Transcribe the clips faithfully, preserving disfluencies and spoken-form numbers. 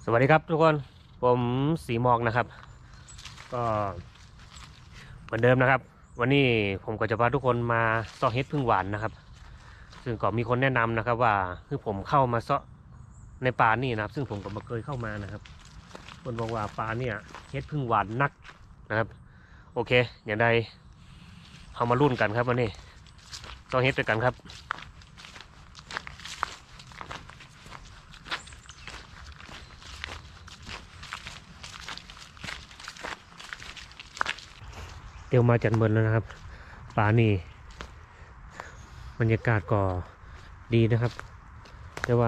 สวัสดีครับทุกคนผมสีหมอกนะครับก็เหมือนเดิมนะครับวันนี้ผมก็จะพาทุกคนมาเซาะเห็ดพึ่งหวานนะครับซึ่งก็มีคนแนะนำนะครับว่าคือผมเข้ามาเซาะในป่านี่นะครับซึ่งผมก็ไม่เคยเข้ามานะครับคนบอกว่าป่าเนี่ยเห็ดพึ่งหวานนักนะครับโอเคอย่างใดเอามาลุ้นกันครับวันนี้เซาะเห็ดด้วยกันครับเดี๋ยวมาจันเบิร์นแล้วนะครับป่านี่บรรยากาศก็ดีนะครับแต่ว่า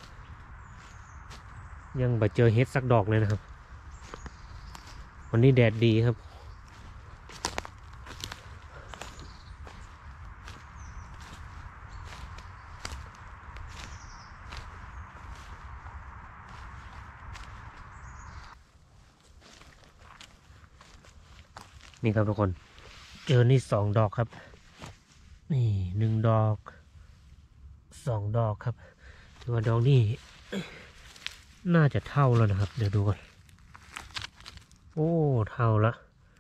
ยังไม่เจอเห็ดสักดอกเลยนะครับวันนี้แดดดีครับนี่ครับทุกคนเจอนี่สองดอกครับนี่หนึ่งดอกสองดอกครับถือว่าดอกนี่น่าจะเท่าแล้วนะครับเดี๋ยวดูก่อนโอ้เท่าละ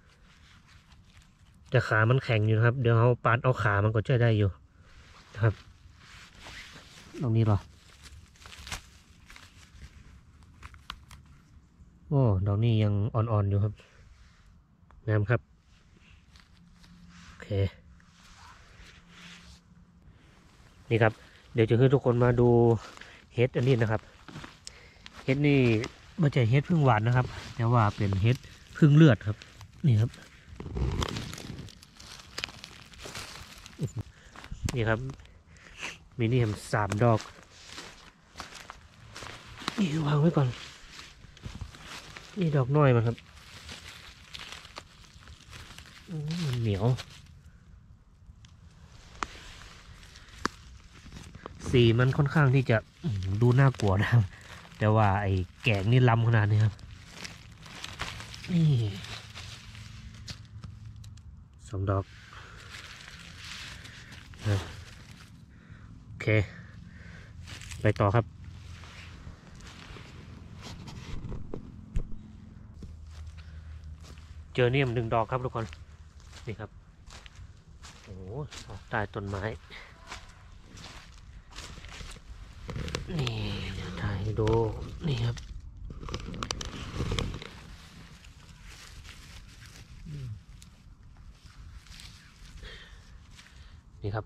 แต่ขามันแข็งอยู่นะครับเดี๋ยวเอาปาดเอาขามันก็จะได้อยู่นะครับตรงนี้หรอโอ้ดอกนี้ยังอ่อนๆอยู่ครับงามครับโอเคนี่ครับเดี๋ยวจะให้ทุกคนมาดูเห็ดอันนี้นะครับเห็ดนี่ไม่ใช่เห็ดพึ่งหวานนะครับแต่ว่าเป็นเห็ดพึ่งเลือดครับนี่ครับนี่ครับมีนี่ผมสามดอกนี่วางไว้ก่อนนี่ดอกน้อยมันครับมันเหนียวสีมันค่อนข้างที่จะดูน่ากลัวนะครับแต่ว่าไอ้แกงนี่ล้ำขนาดนี้ครับนี่สองดอกโอเคไปต่อครับเจอเนี่ยมหนึ่งดอกครับทุกคนนี่ครับโอ้ใต้ต้นไม้นี่ถ่ายดูนี่ครับนี่ครับ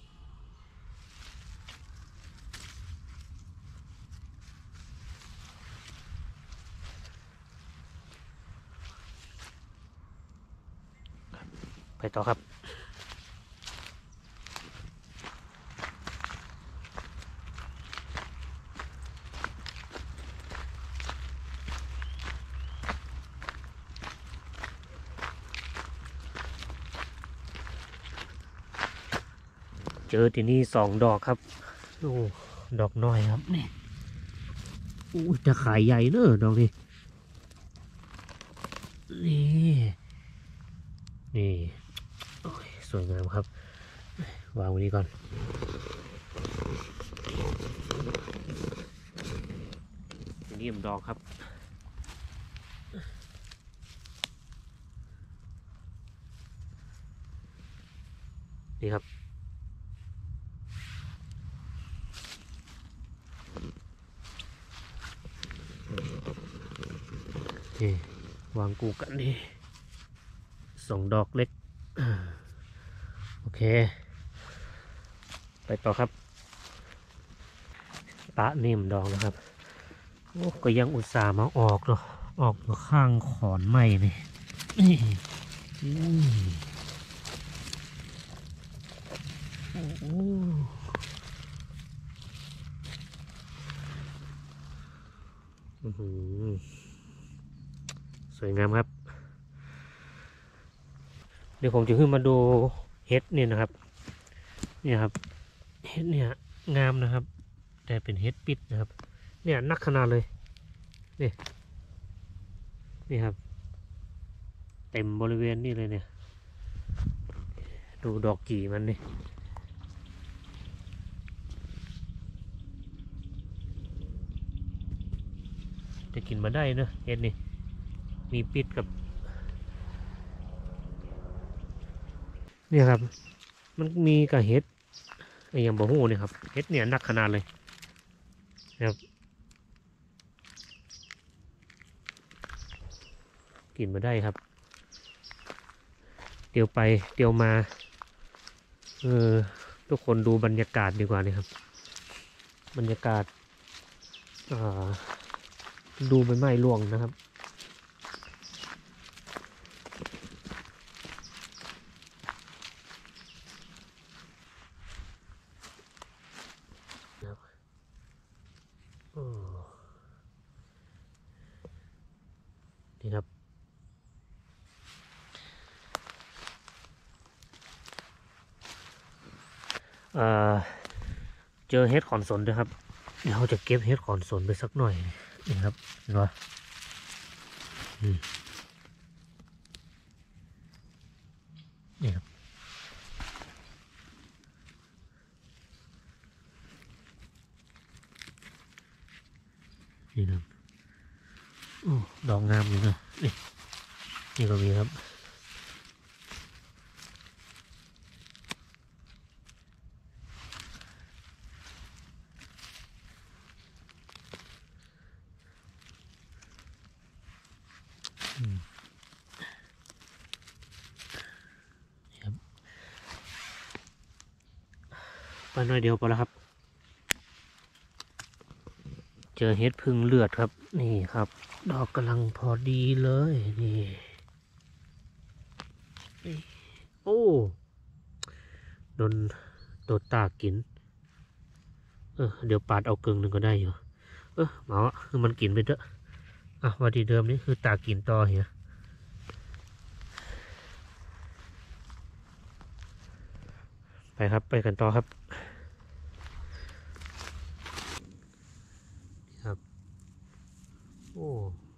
ไปต่อครับเจอที่นี่สองดอกครับโอ้ดอกน้อยครับนี่อู้จะขายใหญ่เนอะดอกนี้นี่นี่โอ้ยสวยงามครับวางไว้นี้ก่อนนี่มดอกครับนี่ครับนี่วางกูกันนี่สองดอกเล็กโอเคไปต่อครับปะนิ่มดอกนะครับโอ้ก็ยังอุตส่าห์มาออกเนาะออกอยู่ข้างขอนไม้นี่นี่โอ้สวยงามครับเดี๋ยวผมจะขึ้นมาดูเห็ดนี่นะครับเนี่ยครับเห็ดเนี่ยงามนะครับแต่เป็นเห็ดปิดนะครับเนี่ยนักขนาดเลยนี่นี่ครับเต็มบริเวณนี่เลยเนี่ยดูดอกกี่มันนี่จะกินมาได้เนอะเห็ดนี่มีปิดกับเนี่ยครับมันมีกับเห็ดไอ้ยังบ่หูเนี่ยครับเห็ดเนี่ยหนักขนาดเลยนะครับกินมาได้ครับเดี๋ยวไปเดี๋ยวมาเออทุกคนดูบรรยากาศดีกว่านี่ครับบรรยากาศดูใบไม้ร่วงนะครับนี่ครับเอ่อเจอเห็ดขอนสนด้วยครับเดี๋ยวเราจะเก็บเห็ดขอนสนไปสักหน่อยนี่ครับเห็นไหมนี่ครับนี่ครับโอ้ดอกงามอยู่นะนี่นี่ก็มีครับไปหน่อยเดียวพอแล้วครับเจอเห็ดพึ่งเลือดครับนี่ครับดอกกำลังพอดีเลยนี่โอ้โดนโดนตากินเออเดี๋ยวปาดเอากึ่งหนึ่งก็ได้อยู่เออหมาคือมันกินไปเถอะอ่ะวันที่เดิมนี่คือตากินต่อเหี้ยไปครับไปกันต่อครับครับโอ้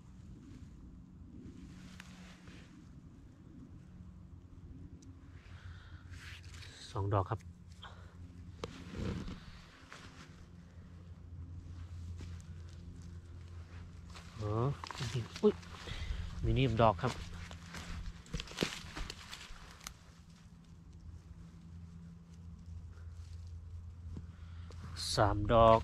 สองดอกครับอ๋ออุ้ยมินิดอกครับสามดอก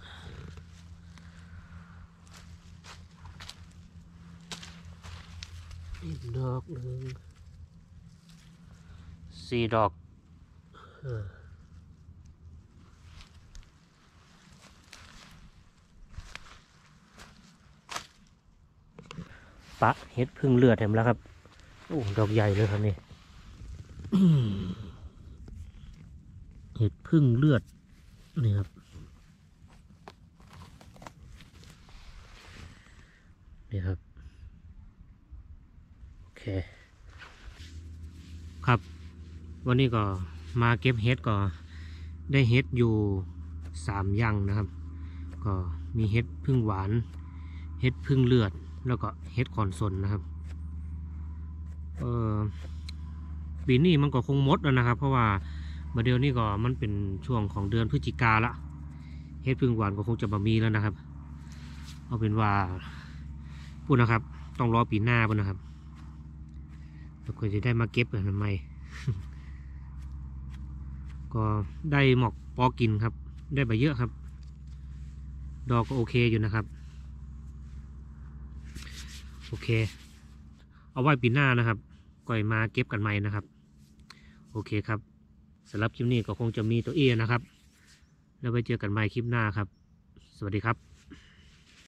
อีกดอกหนึ่งสี่ดอกปะเห็ดพึ่งเลือดเห็นแล้วครับโอ้ดอกใหญ่เลยครับนี่ เห็ดพึ่งเลือดนี่ครับนี่ครับโอเคครับวันนี้ก็มาเก็บเห็ดก็ได้เห็ดอยู่สามอย่างนะครับก็มีเห็ดพึ่งหวานเห็ดพึ่งเลือดแล้วก็เห็ดขอนสนนะครับเออปีนี้มันก็คงหมดแล้วนะครับเพราะว่าเมื่อเดือนนี้ก็มันเป็นช่วงของเดือนพฤศจิกาละเห็ดพึ่งหวานก็คงจะบะมีแล้วนะครับเอาเป็นว่าพูดนะครับต้องรอปีหน้าพูดนะครับแล้วก็จะได้มาเก็บกันใหม่ ก็ได้หมอกปอกินครับได้ใบเยอะครับดอกก็โอเคอยู่นะครับโอเคเอาไว้ปีหน้านะครับก่อยมาเก็บกันใหม่นะครับโอเคครับสำหรับคลิปนี้ก็คงจะมีตัวเอนะครับแล้วไปเจอกันใหม่คลิปหน้าครับสวัสดีครับ